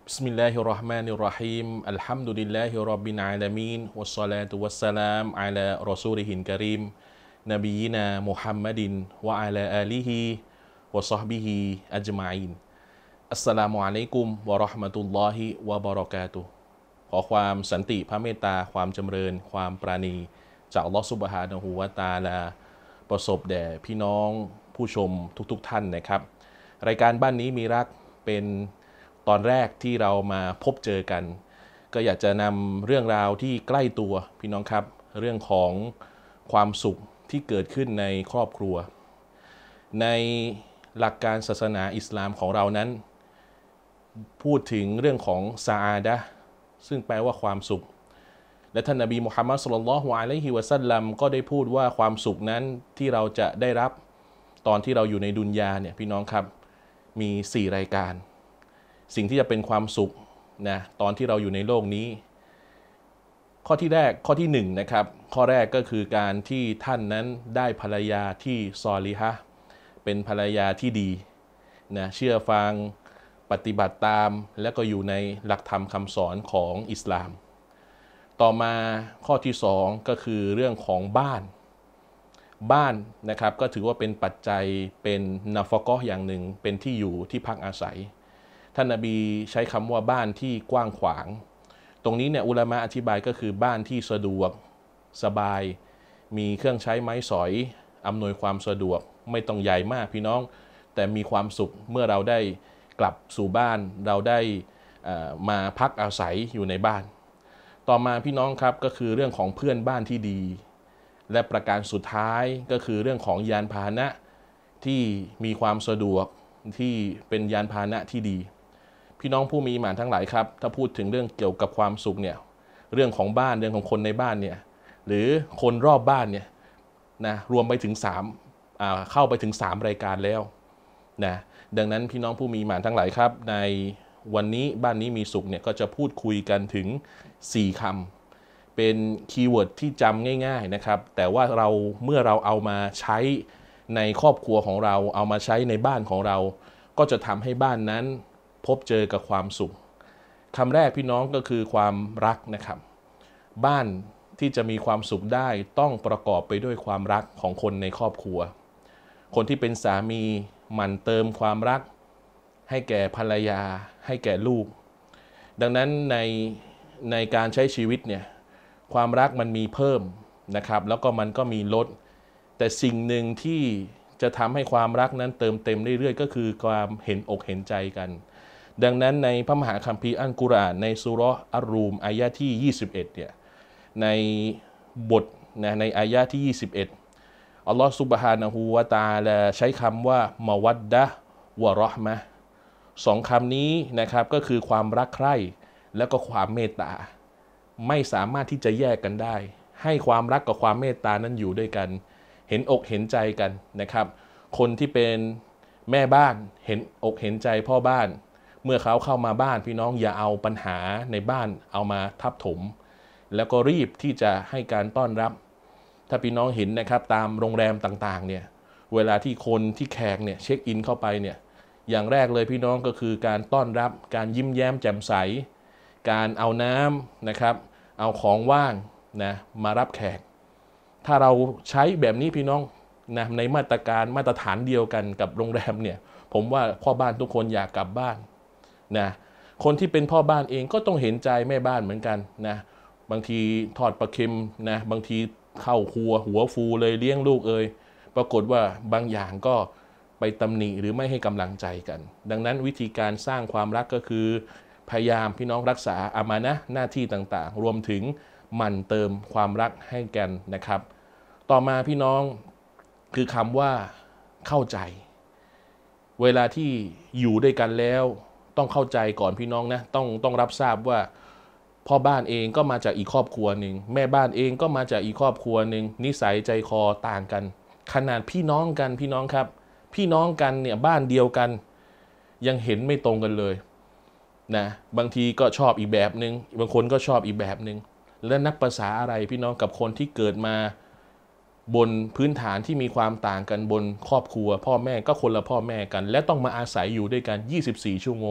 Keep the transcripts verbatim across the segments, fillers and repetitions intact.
بسم الله الرحمن الرحيم الحمد لله رب العالمين والصلاة والسلام على رسوله الكريم نبينا محمد وعلى آله وصحبه أجمعين อัสสลามุอะลัยกุมวะเราะห์มะตุลลอฮิวะบะเราะกาตุฮ์ขอความสันติพระเมตตาความจำเริญความปราณีจากอัลลอฮฺซุบฮานะฮูวะตะอาลาประสบแด่พี่น้องผู้ชมทุกๆท่านนะครับรายการบ้านนี้มีรักเป็นตอนแรกที่เรามาพบเจอกันก็อยากจะนำเรื่องราวที่ใกล้ตัวพี่น้องครับเรื่องของความสุขที่เกิดขึ้นในครอบครัวในหลักการศาสนาอิสลามของเรานั้นพูดถึงเรื่องของซาอาดะห์ซึ่งแปลว่าความสุขและท่านนบีมุฮัมมัดศ็อลลัลลอฮุอะลัยฮิวะซัลลัมก็ได้พูดว่าความสุขนั้นที่เราจะได้รับตอนที่เราอยู่ในดุนยาเนี่ยพี่น้องครับมีสี่รายการสิ่งที่จะเป็นความสุขนะตอนที่เราอยู่ในโลกนี้ข้อที่แรกข้อที่หนึ่งนะครับข้อแรกก็คือการที่ท่านนั้นได้ภรรยาที่ซอลิฮะห์เป็นภรรยาที่ดีนะเชื่อฟังปฏิบัติตามและก็อยู่ในหลักธรรมคำสอนของอิสลามต่อมาข้อที่สองก็คือเรื่องของบ้านบ้านนะครับก็ถือว่าเป็นปัจจัยเป็นนาฟะกอฮ์อย่างหนึ่งเป็นที่อยู่ที่พักอาศัยท่านนบีใช้คำว่าบ้านที่กว้างขวางตรงนี้เนี่ยอุลามะอธิบายก็คือบ้านที่สะดวกสบายมีเครื่องใช้ไม้สอยอำนวยความสะดวกไม่ต้องใหญ่มากพี่น้องแต่มีความสุขเมื่อเราได้กลับสู่บ้านเราได้มาพักอาศัยอยู่ในบ้านต่อมาพี่น้องครับก็คือเรื่องของเพื่อนบ้านที่ดีและประการสุดท้ายก็คือเรื่องของยานพาหนะที่มีความสะดวกที่เป็นยานพาหนะที่ดีพี่น้องผู้มีอิหม่านทั้งหลายครับถ้าพูดถึงเรื่องเกี่ยวกับความสุขเนี่ยเรื่องของบ้านเรื่องของคนในบ้านเนี่ยหรือคนรอบบ้านเนี่ยนะรวมไปถึงสามอ่าเข้าไปถึงสามรายการแล้วนะดังนั้นพี่น้องผู้มีอิหม่านทั้งหลายครับในวันนี้บ้านนี้มีสุขเนี่ยก็จะพูดคุยกันถึงสี่คำเป็นคีย์เวิร์ดที่จำง่ายๆนะครับแต่ว่าเราเมื่อเราเอามาใช้ในครอบครัวของเราเอามาใช้ในบ้านของเราก็จะทำให้บ้านนั้นพบเจอกับความสุขคำแรกพี่น้องก็คือความรักนะครับบ้านที่จะมีความสุขได้ต้องประกอบไปด้วยความรักของคนในครอบครัวคนที่เป็นสามีหมั่นเติมความรักให้แก่ภรรยาให้แก่ลูกดังนั้นในในการใช้ชีวิตเนี่ยความรักมันมีเพิ่มนะครับแล้วก็มันก็มีลดแต่สิ่งหนึ่งที่จะทำให้ความรักนั้นเติมเต็มเรื่อยๆก็คือความเห็นอกเห็นใจกันดังนั้นในพระมหาคัมภีร์อัลกุรอานในซูเราะห์อัรรูมอายะที่ยี่สิบเอ็ดเนี่ยในบทนะในอายะที่ยี่สิบเอ็ดอัลลอฮฺซุบฮานะฮูวะตะอาลาใช้คำว่ามะวัดดะฮ์วะเราะห์มะฮ์สองคำนี้นะครับก็คือความรักใคร่และก็ความเมตตาไม่สามารถที่จะแยกกันได้ให้ความรักกับความเมตตานั้นอยู่ด้วยกันเห็นอกเห็นใจกันนะครับคนที่เป็นแม่บ้านเห็นอกเห็นใจพ่อบ้านเมื่อเขาเข้ามาบ้านพี่น้องอย่าเอาปัญหาในบ้านเอามาทับถมแล้วก็รีบที่จะให้การต้อนรับถ้าพี่น้องเห็นนะครับตามโรงแรมต่างๆเนี่ยเวลาที่คนที่แขกเนี่ยเช็คอินเข้าไปเนี่ยอย่างแรกเลยพี่น้องก็คือการต้อนรับการยิ้มแย้มแจ่มใสการเอาน้ำนะครับเอาของว่างนะมารับแขกถ้าเราใช้แบบนี้พี่น้องนะในมาตรการมาตรฐานเดียวกันกับโรงแรมเนี่ยผมว่าพ่อบ้านทุกคนอยากกลับบ้านนะคนที่เป็นพ่อบ้านเองก็ต้องเห็นใจแม่บ้านเหมือนกันนะบางทีทอดปลาเค็มนะบางทีเข้าครัวหัวฟูเลยเลี้ยงลูกเอ่ยปรากฏว่าบางอย่างก็ไปตำหนิหรือไม่ให้กำลังใจกันดังนั้นวิธีการสร้างความรักก็คือพยายามพี่น้องรักษาอามานะห์หน้าที่ต่างๆรวมถึงหมั่นเติมความรักให้กันนะครับต่อมาพี่น้องคือคำว่าเข้าใจเวลาที่อยู่ด้วยกันแล้วต้องเข้าใจก่อนพี่น้องนะต้องต้องรับทราบว่าพ่อบ้านเองก็มาจากอีกครอบครัวหนึ่งแม่บ้านเองก็มาจากอีกครอบครัวหนึ่งนิสัยใจคอต่างกันขนาดพี่น้องกันพี่น้องครับพี่น้องกันเนี่ยบ้านเดียวกันยังเห็นไม่ตรงกันเลยนะบางทีก็ชอบอีกแบบหนึ่งบางคนก็ชอบอีกแบบหนึ่งและนับภาษาอะไรพี่น้องกับคนที่เกิดมาบนพื้นฐานที่มีความต่างกันบนครอบครัวพ่อแม่ก็คนละพ่อแม่กันและต้องมาอาศัยอยู่ด้วยกันยี่สิบสี่ชั่วโมง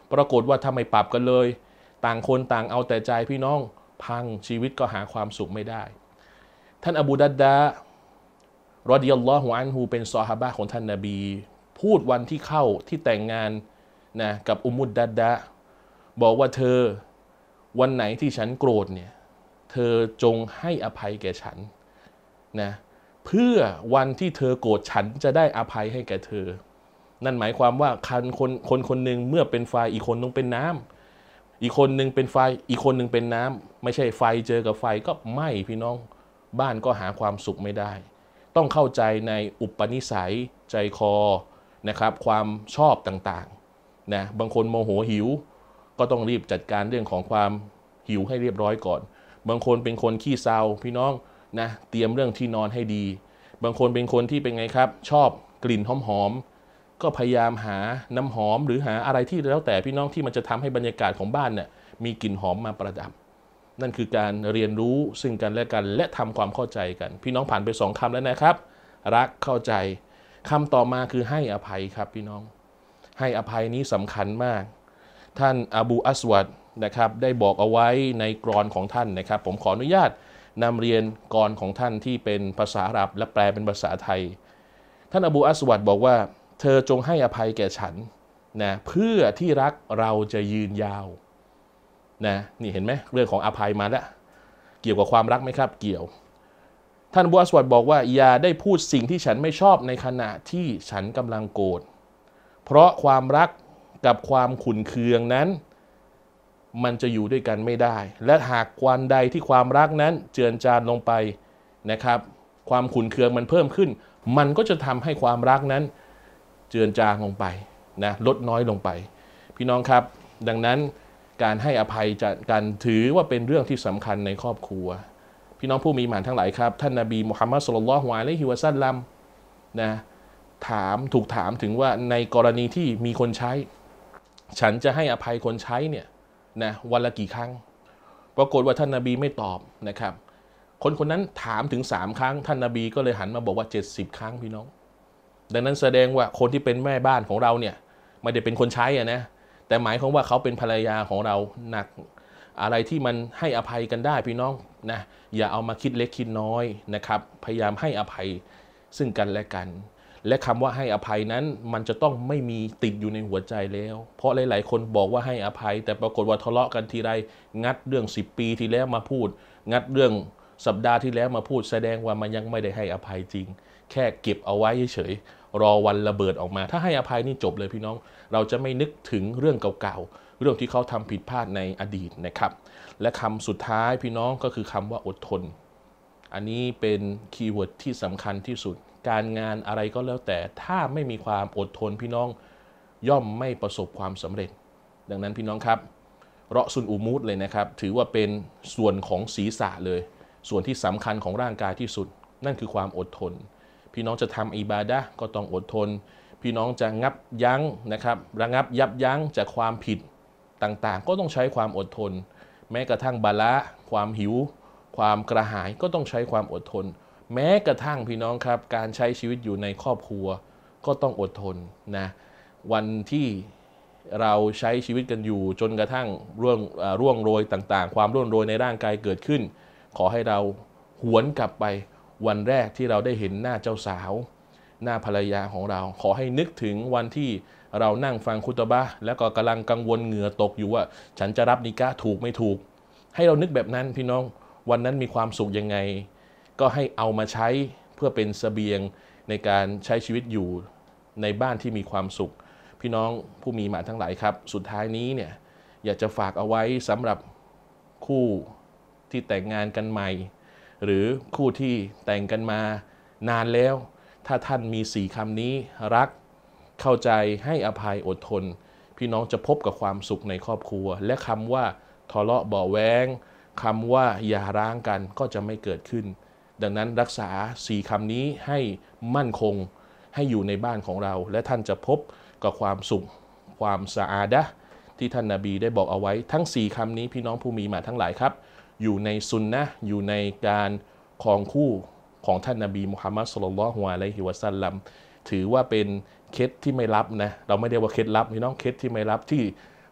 ปรากฏว่าถ้าไม่ปรับกันเลยต่างคนต่างเอาแต่ใจพี่น้องพังชีวิตก็หาความสุขไม่ได้ท่านอบูดัดดะรอฎิยัลลอฮุอันฮุเป็นซอฮาบะห์ของท่านนบีพูดวันที่เข้าที่แต่งงานนะกับอุมมุดดัดดะบอกว่าเธอวันไหนที่ฉันโกรธเนี่ยเธอจงให้อภัยแก่ฉันนะเพื่อวันที่เธอโกรธฉันจะได้อภัยให้แก่เธอนั่นหมายความว่าคนคนคนคนหนึ่งเมื่อเป็นไฟอีกคนต้องเป็นน้ำอีกคนหนึ่งเป็นไฟอีกคนหนึ่งเป็นน้ำไม่ใช่ไฟเจอกับไฟก็ไหม้พี่น้องบ้านก็หาความสุขไม่ได้ต้องเข้าใจในอุปนิสัยใจคอนะครับความชอบต่างๆนะบางคนโมโหหิวก็ต้องรีบจัดการเรื่องของความหิวให้เรียบร้อยก่อนบางคนเป็นคนขี้เศร้าพี่น้องนะเตรียมเรื่องที่นอนให้ดีบางคนเป็นคนที่เป็นไงครับชอบกลิ่นหอมๆก็พยายามหาน้ำหอมหรือหาอะไรที่แล้วแต่พี่น้องที่มันจะทำให้บรรยากาศของบ้านเนี่ยมีกลิ่นหอมมาประดับนั่นคือการเรียนรู้ซึ่งกันและกันและทำความเข้าใจกันพี่น้องผ่านไปสองคำแล้วนะครับรักเข้าใจคำต่อมาคือให้อภัยครับพี่น้องให้อภัยนี้สำคัญมากท่านอบูอัสวัดนะครับได้บอกเอาไว้ในกรอนของท่านนะครับผมขออนุญาตนำเรียนกรของท่านที่เป็นภาษาอาหรับและแปลเป็นภาษาไทยท่านอบูอัสวัดบอกว่าเธอจงให้อภัยแก่ฉันนะเพื่อที่รักเราจะยืนยาวนะนี่เห็นไหมเรื่องของอภัยมาแล้วเกี่ยวกับความรักไหมครับเกี่ยวท่านอบูอัสวัดบอกว่าอย่าได้พูดสิ่งที่ฉันไม่ชอบในขณะที่ฉันกำลังโกรธเพราะความรักกับความขุ่นเคืองนั้นมันจะอยู่ด้วยกันไม่ได้และหากวันใดที่ความรักนั้นเจือนจางลงไปนะครับความขุ่นเคืองมันเพิ่มขึ้นมันก็จะทำให้ความรักนั้นเจือนจางลงไปนะลดน้อยลงไปพี่น้องครับดังนั้นการให้อภัยจะการถือว่าเป็นเรื่องที่สำคัญในครอบครัวพี่น้องผู้มีหมานทั้งหลายครับท่านนบีมุฮัมมัดศ็อลลัลลอฮุอะลัยฮิวะซัลลัมนะถามถูกถามถึงว่าในกรณีที่มีคนใช้ฉันจะให้อภัยคนใช้เนี่ยนะวันละกี่ครั้งปรากฏว่าท่านนบีไม่ตอบนะครับคนคนนั้นถามถึงสามครั้งท่านนบีก็เลยหันมาบอกว่าเจ็ดสิบครั้งพี่น้องดังนั้นแสดงว่าคนที่เป็นแม่บ้านของเราเนี่ยไม่ได้เป็นคนใช้อะนะแต่หมายความว่าเขาเป็นภรรยาของเราหนักอะไรที่มันให้อภัยกันได้พี่น้องนะอย่าเอามาคิดเล็กคิดน้อยนะครับพยายามให้อภัยซึ่งกันและกันและคำว่าให้อภัยนั้นมันจะต้องไม่มีติดอยู่ในหัวใจแล้วเพราะหลายๆคนบอกว่าให้อภัยแต่ปรากฏว่าทะเลาะกันทีไรงัดเรื่องสิบปีที่แล้วมาพูดงัดเรื่องสัปดาห์ที่แล้วมาพูดแสดงว่ามันยังไม่ได้ให้อภัยจริงแค่เก็บเอาไว้เฉยรอวันระเบิดออกมาถ้าให้อภัยนี่จบเลยพี่น้องเราจะไม่นึกถึงเรื่องเก่าๆเรื่องที่เขาทำผิดพลาดในอดีตนะครับและคำสุดท้ายพี่น้องก็คือคำว่าอดทนอันนี้เป็นคีย์เวิร์ดที่สำคัญที่สุดการงานอะไรก็แล้วแต่ถ้าไม่มีความอดทนพี่น้องย่อมไม่ประสบความสำเร็จดังนั้นพี่น้องครับเราะซุนอูมูดเลยนะครับถือว่าเป็นส่วนของศีรษะเลยส่วนที่สำคัญของร่างกายที่สุดนั่นคือความอดทนพี่น้องจะทำอิบาดะห์ก็ต้องอดทนพี่น้องจะงับยั้งนะครับระงับยับยั้งจากความผิดต่างๆก็ต้องใช้ความอดทนแม้กระทั่งบาละความหิวความกระหายก็ต้องใช้ความอดทนแม้กระทั่งพี่น้องครับการใช้ชีวิตอยู่ในครอบครัวก็ต้องอดทนนะวันที่เราใช้ชีวิตกันอยู่จนกระทั่งร่วงร่วงโรยต่างๆความร่วงโรยในร่างกายเกิดขึ้นขอให้เราหวนกลับไปวันแรกที่เราได้เห็นหน้าเจ้าสาวหน้าภรรยาของเราขอให้นึกถึงวันที่เรานั่งฟังคุตบะห์แล้วก็กำลังกังวลเหงื่อตกอยู่ว่าฉันจะรับนิกะห์ถูกไม่ถูกให้เรานึกแบบนั้นพี่น้องวันนั้นมีความสุขยังไงก็ให้เอามาใช้เพื่อเป็นเสบียงในการใช้ชีวิตอยู่ในบ้านที่มีความสุขพี่น้องผู้มีหมาทั้งหลายครับสุดท้ายนี้เนี่ยอยากจะฝากเอาไว้สำหรับคู่ที่แต่งงานกันใหม่หรือคู่ที่แต่งกันมานานแล้วถ้าท่านมีสี่คำนี้รักเข้าใจให้อภัยอดทนพี่น้องจะพบกับความสุขในครอบครัวและคำว่าทะเลาะเบาะแว้งคำว่าอย่าร้างกันก็จะไม่เกิดขึ้นดังนั้นรักษาสี่คำนี้ให้มั่นคงให้อยู่ในบ้านของเราและท่านจะพบกับความสุขความสะอาดะห์ที่ท่านนบีได้บอกเอาไว้ทั้งสี่คำนี้พี่น้องผู้มีหมาทั้งหลายครับอยู่ในซุนนะห์อยู่ในการครองคู่ของท่านนบีมุฮัมมัดศ็อลลัลลอฮุอะลัยฮิวะซัลลัมถือว่าเป็นเคล็ดที่ไม่ลับนะเราไม่ได้ว่าเคล็ดลับพี่น้องเคล็ดที่ไม่ลับที่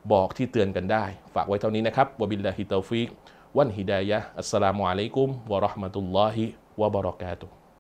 บอกที่เตือนกันได้ฝากไว้เท่านี้นะครับวะบิลลาฮิตอฟิกวันฮิดายะฮ์อัสสลามุอะลัยกุมวะเราะห์มะตุลลอฮิวะบะเราะกาตุฮ์